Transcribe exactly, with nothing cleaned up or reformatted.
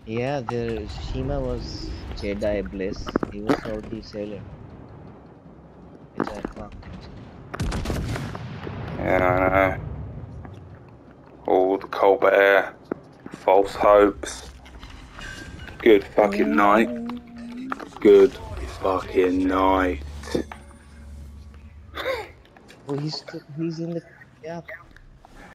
Yeah, the Shima was Jedi Bliss. He was salty sailor, which I fucked actually. Yeah, I know. All the Colbert, false hopes. Good fucking night. Good fucking night. Oh, he's still, he's in the gap.